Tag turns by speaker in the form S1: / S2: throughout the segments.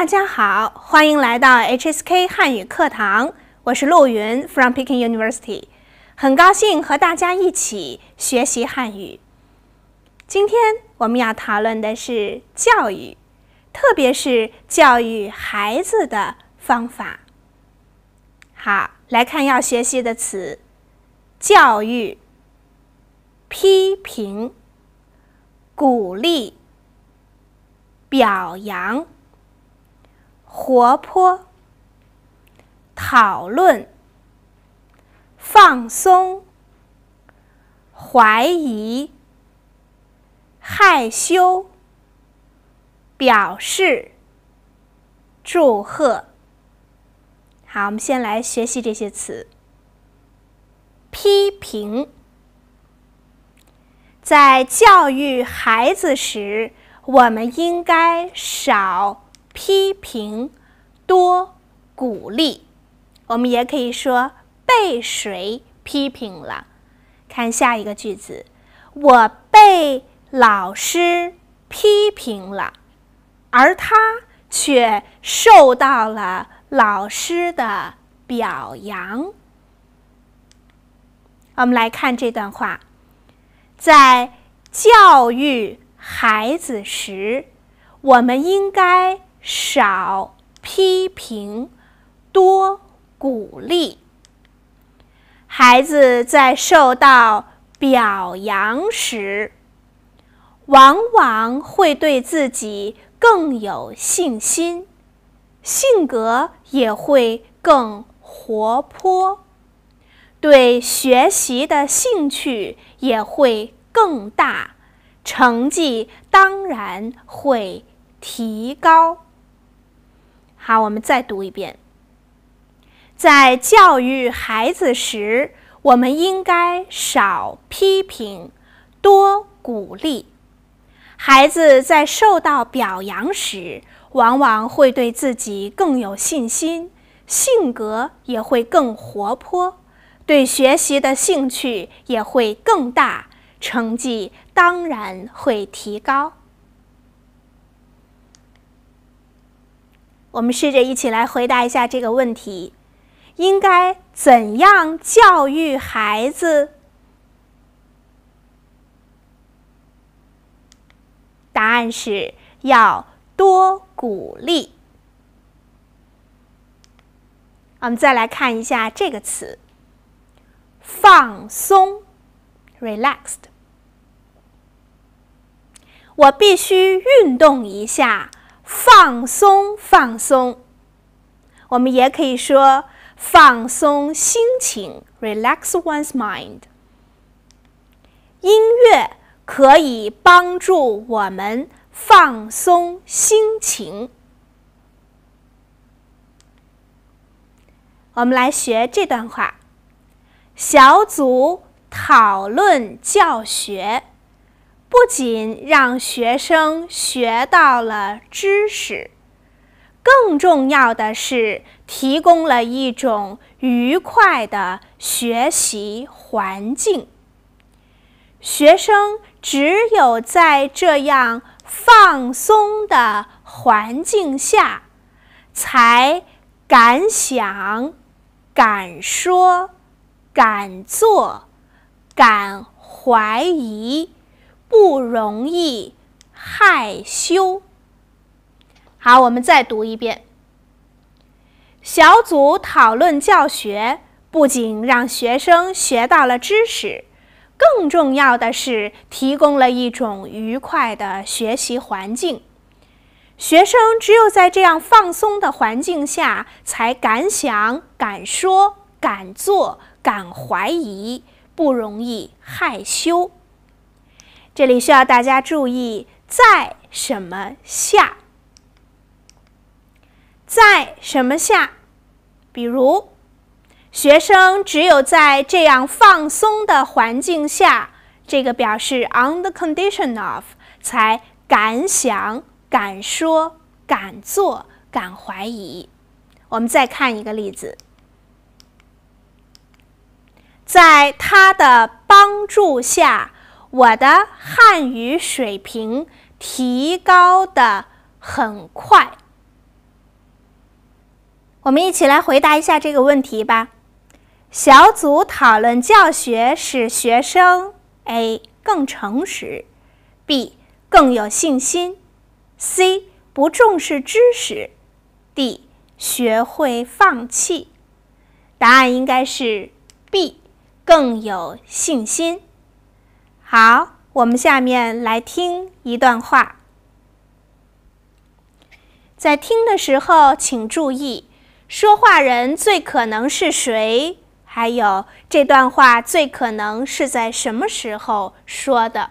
S1: 大家好，欢迎来到 HSK 汉语课堂，我是陆云 from Peking University， 很高兴和大家一起学习汉语。今天我们要讨论的是教育，特别是教育孩子的方法。好，来看要学习的词：教育、批评、鼓励、表扬、活泼、讨论、放松、怀疑、害羞、表示、祝贺。好，我们先来学习这些词。批评，在教育孩子时，我们应该少批评，多鼓励。我们也可以说被谁批评了。看下一个句子，我被老师批评了，而他却受到了老师的表扬。我们来看这段话，在教育孩子时，我们应该少批评，多鼓励。孩子在受到表扬时，往往会对自己更有信心，性格也会更活泼，对学习的兴趣也会更大，成绩当然会提高。好，我们再读一遍。在教育孩子时，我们应该少批评，多鼓励。孩子在受到表扬时，往往会对自己更有信心，性格也会更活泼，对学习的兴趣也会更大，成绩当然会提高。我们试着一起来回答一下这个问题：应该怎样教育孩子？答案是要多鼓励。我们再来看一下这个词：放松 relaxed。 我必须运动一下，放松放松。我们也可以说放松心情 relax one's mind。 音乐可以帮助我们放松心情。我们来学这段话：小组讨论教学，不仅让学生学到了知识，更重要的是提供了一种愉快的学习环境。学生只有在这样放松的环境下，才敢想、敢说、敢做、敢怀疑，不容易害羞。好，我们再读一遍。小组讨论教学，不仅让学生学到了知识，更重要的是提供了一种愉快的学习环境。学生只有在这样放松的环境下，才敢想、敢说、敢做、敢怀疑，不容易害羞。这里需要大家注意，在什么下？在什么下？比如，学生只有在这样放松的环境下，这个表示 on the condition of， 才敢想、敢说、敢做、敢怀疑。我们再看一个例子：在他的帮助下，我的汉语水平提高得很快。 我们一起来回答一下这个问题吧。小组讨论教学使学生 A 更诚实， B 更有信心， C 不重视知识， D 学会放弃。答案应该是 B 更有信心。好，我们下面来听一段话。在听的时候请注意，说话人最可能是谁？还有这段话最可能是在什么时候说的？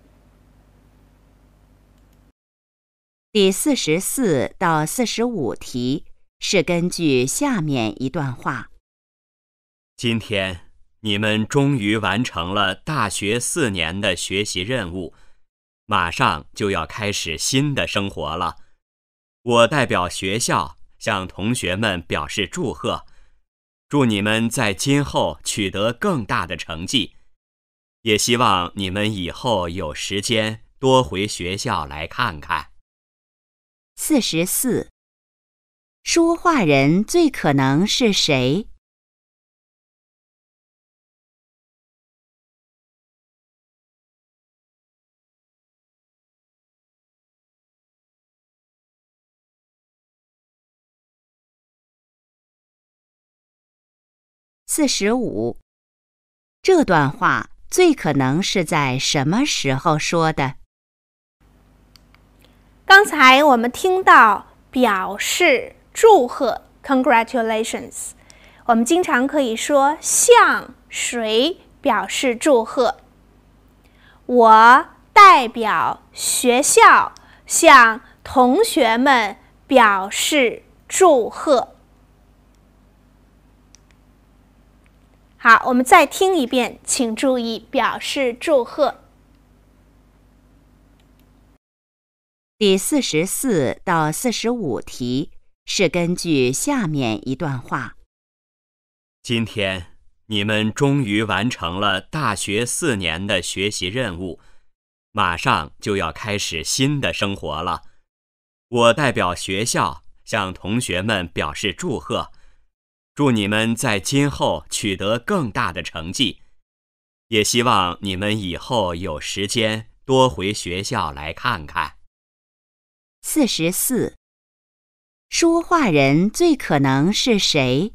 S2: 第44到45题是根据下面一段话。
S3: 今天你们终于完成了大学4年的学习任务，马上就要开始新的生活了。我代表学校向同学们表示祝贺，祝你们在今后取得更大的成绩，也希望你们以后有时间多回学校来看看。
S2: 44. 说话人最可能是谁？45. 这段话最可能是在什么时候说的？
S1: 刚才我们听到表示祝贺 Congratulations， 我们经常可以说向谁表示祝贺。我代表学校向同学们表示祝贺。好，我们再听一遍，请注意表示祝贺。
S2: 第44到45题是根据下面一段话。
S3: 今天你们终于完成了大学4年的学习任务，马上就要开始新的生活了。我代表学校向同学们表示祝贺，祝你们在今后取得更大的成绩，也希望你们以后有时间多回学校来看看。
S2: 44. 说话人最可能是谁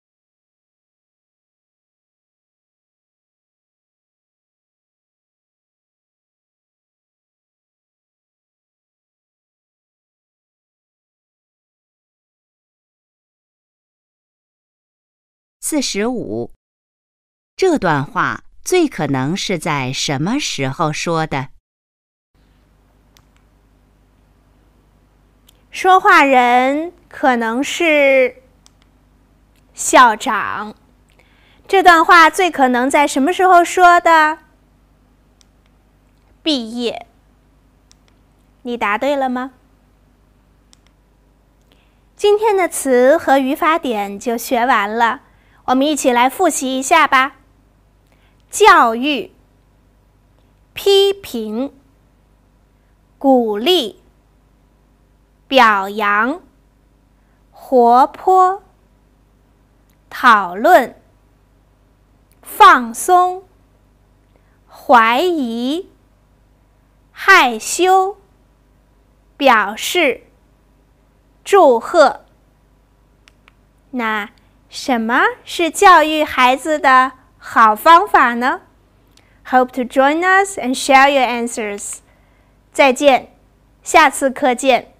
S2: ？45. 这段话最可能是在什么时候说的？
S1: 说话人可能是校长。这段话最可能在什么时候说的？毕业。你答对了吗？今天的词和语法点就学完了，我们一起来复习一下吧。教育、批评、鼓励、表扬、活泼、讨论、放松、怀疑、害羞、表示、祝贺。那什么是教育孩子的好方法呢？ Hope to join us and share your answers. 再见，下次课见。